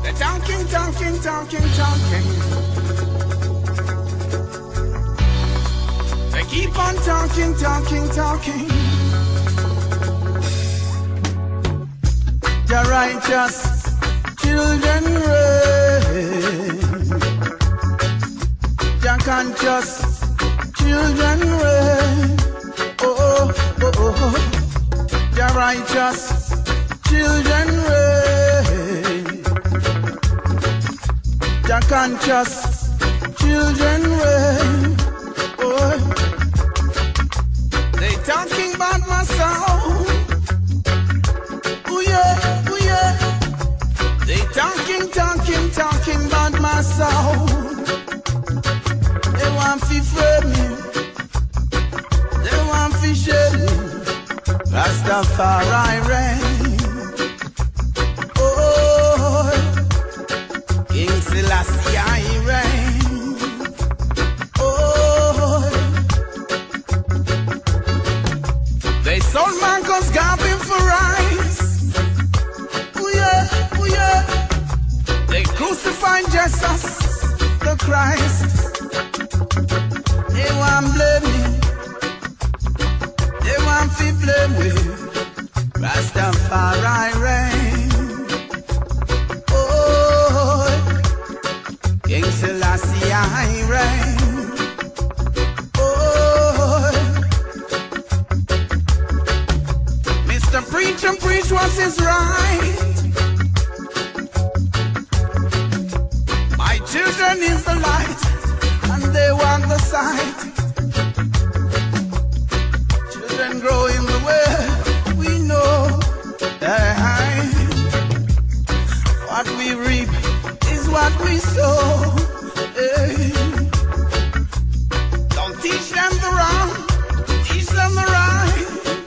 They're talking, talking, talking, talking. They keep on talking, talking, talking. The righteous children reign. The conscious children reign. Oh, oh, oh, oh. The righteous children reign. The conscious children reign. Oh, they talking about my soul. Oh yeah, oh yeah. They talking, talking, talking about my soul. They want to frame me. They want to shame me. Rastafari reign. Oh, King Selassie I reign. Oh, they sold Marcus Garvey for rice. Oh yeah, oh yeah. They crucified Jesus the Christ. They want blame me. They want to blame me. Rastafari reign. Oh, King Selassie I reign. Oh, Mr. Preacher preach what is right. My children is the light, and they want the sight. Children grow in the way we know that what we reap is what we sow. Hey. Don't teach them the wrong, teach them the right.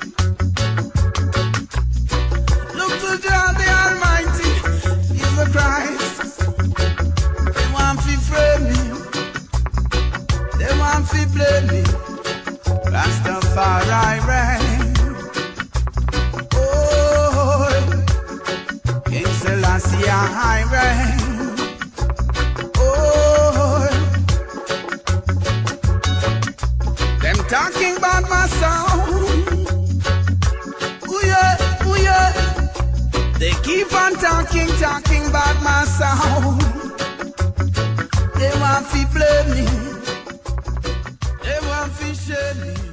Look to God the Almighty, He's the Christ. They want to frame me, they want to blame me. Rastafari reign. Oh, King Selassie I reign. Oh, them talking about my sound. Oh yeah, oh yeah. They keep on talking, talking about my sound. They want to blame me. They want to shame me.